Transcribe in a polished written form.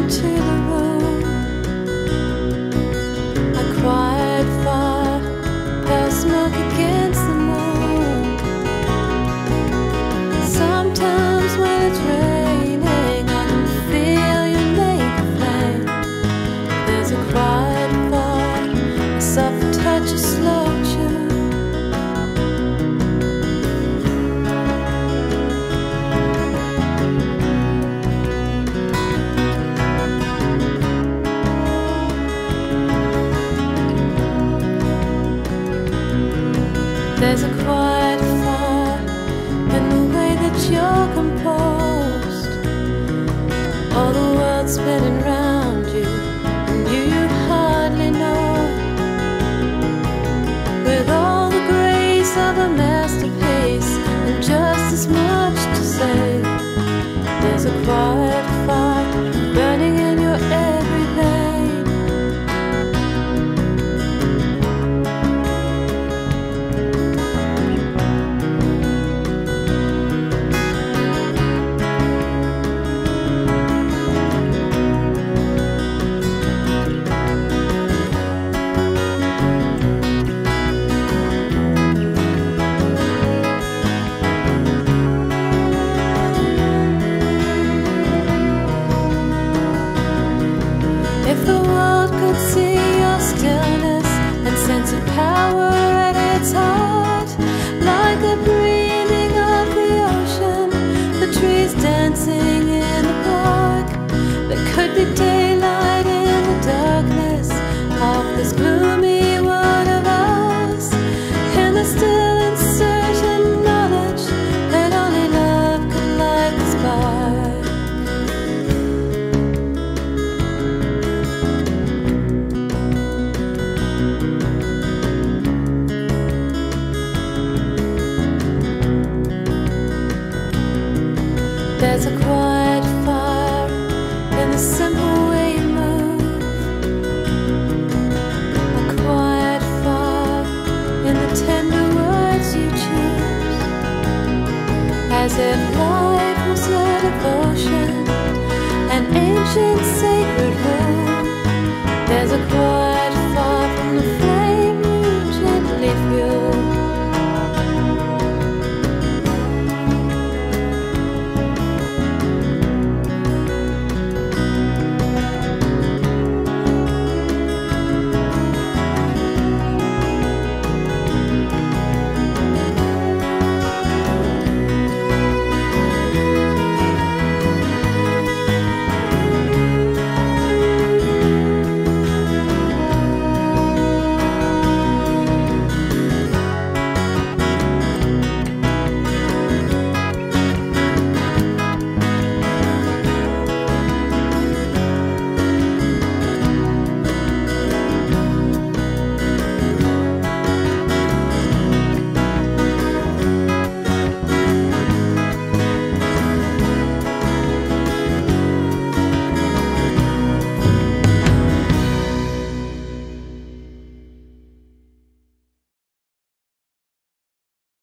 into the room. A quiet fire, pale smoke against the moon. Sometimes when it's raining, I can feel you make a flame. There's a quiet fire, a soft touch of slow tune. There's a quiet fire in the way that you're composed. All the world's spinning round you, and you hardly know. With all the grace of a masterpiece, and just as much to say. There's a quiet fire burning in your every vein. If the world could see your stillness and sense of power at its heart, like the breathing of the ocean, the trees dancing in the park, there could be daylight in the darkness of this gloomy world of ours, in the still and certain knowledge that only love could light the spark. There's a quiet fire in the simple way you move. A quiet fire in the tender words you choose. As if life was a devotion, an ancient